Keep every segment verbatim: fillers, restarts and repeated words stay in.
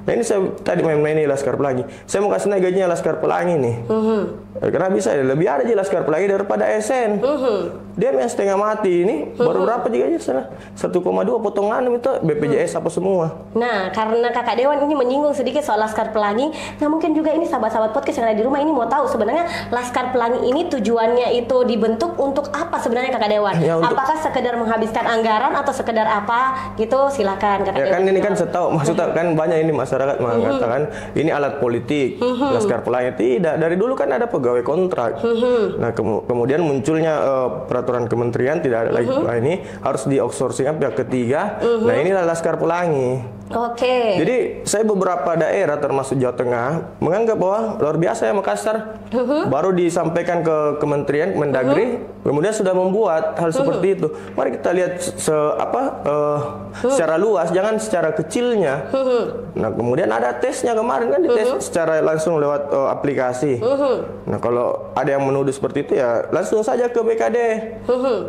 Nah ini saya tadi main-main ini Laskar Pelangi. Saya mau kasih naik gajinya Laskar Pelangi nih. Uh-huh. Karena bisa ya, lebih ada aja Laskar Pelangi daripada A S N. Uh-huh. Dia yang setengah mati ini, uh-huh. baru berapa juga aja sana? satu koma dua potongan itu B P J S uh-huh. apa semua. Nah, karena Kakak Dewan ini menyinggung sedikit soal Laskar Pelangi, nah mungkin juga ini sahabat-sahabat podcast yang ada di rumah ini mau tahu sebenarnya Laskar Pelangi ini tujuannya itu dibentuk untuk apa sebenarnya Kakak Dewan? Ya, untuk... Apakah sekedar menghabiskan anggaran atau sekedar apa gitu? Silakan Kakak ya, Dewan. Kan ini kan setahu maksudnya kan banyak ini masyarakat mengatakan uh-huh. ini alat politik uh-huh. Laskar Pelangi. Tidak, dari dulu kan ada pegawai kontrak. Uh-huh. Nah ke- kemudian munculnya uh, peraturan kementerian tidak ada lagi uh-huh. ini harus di-outsourcing pihak ketiga. Uh-huh. Nah inilah Laskar Pelangi. Oke. Okay. Jadi saya beberapa daerah termasuk Jawa Tengah menganggap bahwa luar biasa ya Makassar. Uh-huh. Baru disampaikan ke Kementerian Mendagri, uh-huh. kemudian sudah membuat hal uh-huh. seperti itu. Mari kita lihat se apa uh, uh-huh. secara luas, jangan secara kecilnya. Uh-huh. Nah kemudian ada tesnya kemarin kan dites uh-huh. secara langsung lewat uh, aplikasi. Uh-huh. Nah kalau ada yang menuduh seperti itu ya langsung saja ke B K D. Uh-huh.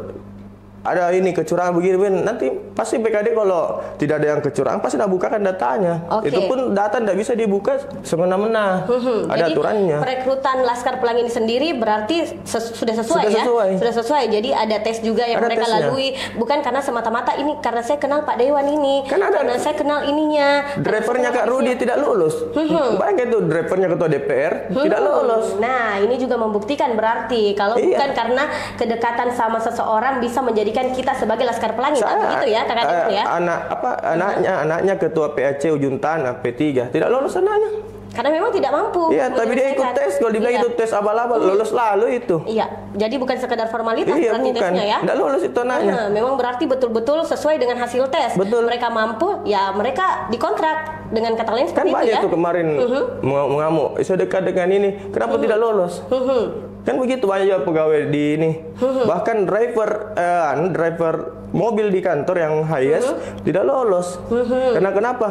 Ada ini kecurangan begini, begini, nanti pasti B K D kalau tidak ada yang kecurangan pasti tidak bukakan datanya. Okay. Itu pun data tidak bisa dibuka semena-mena. Hmm, ada jadi, aturannya. Perekrutan Laskar Pelangi ini sendiri berarti ses sudah sesuai sudah ya? Sesuai. Sudah sesuai. Jadi ada tes juga yang ada mereka tesnya. Lalui, bukan karena semata-mata ini karena saya kenal Pak Dewan ini, kan ada, karena saya kenal ininya. Drivernya Kak Rudi tidak lulus. Hmm. Bayangkan itu drivernya ketua D P R hmm. tidak lulus. Nah ini juga membuktikan berarti kalau iya. bukan karena kedekatan sama seseorang bisa menjadikan kita sebagai Laskar Pelangi, Saya, begitu ya Kakak Dewan ya? Anak apa anaknya uh-huh. anaknya ketua P A C Ujung Tanah P tiga tidak lolos anaknya. Karena memang tidak mampu. Iya, tapi dia ikut tes. Kalau dibilang iya. itu tes abal-abal, lolos lalu itu. Iya, jadi bukan sekedar formalitas iya, berarti bukan. tesnya ya? Tidak lolos itu anaknya. Nah, memang berarti betul-betul sesuai dengan hasil tes. Betul. Mereka mampu, ya mereka dikontrak. Dengan kata lain seperti kan itu ya? Kan banyak tuh kemarin uh-huh. mengamuk, saya dekat dengan ini, kenapa uh-huh. tidak lolos? Uh-huh. Kan begitu banyak juga pegawai di ini. Uh-huh. Bahkan driver, eh, driver mobil di kantor yang highest uh-huh. tidak lolos. Uh-huh. Karena kenapa?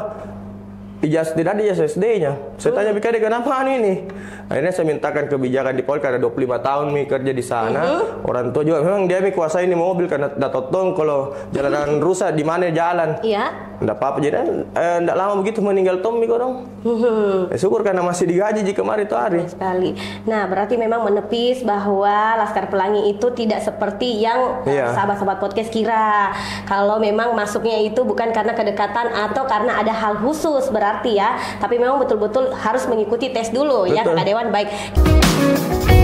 Ijazah tidak ada ijazah S D-nya. Saya tanya B K D kenapa ini? Akhirnya saya mintakan kebijakan di Polri karena dua puluh lima tahun mi kerja di sana. Uh-huh. Orang tua juga memang dia mi kuasai ini mobil karena tidak totong kalau jalanan rusak di mana jalan. Iya. Tidak apa-apa jadi eh, tidak lama begitu meninggal Tommy kok dong. Uh-huh. Eh, syukur karena masih digaji jika kemarin itu hari. Sekali. Nah berarti memang menepis bahwa Laskar Pelangi itu tidak seperti yang iya. sahabat-sahabat podcast kira. Kalau memang masuknya itu bukan karena kedekatan atau karena ada hal khusus berarti ya. Tapi memang betul-betul harus mengikuti tes dulu. Betul. Ya Kakak Dewan baik.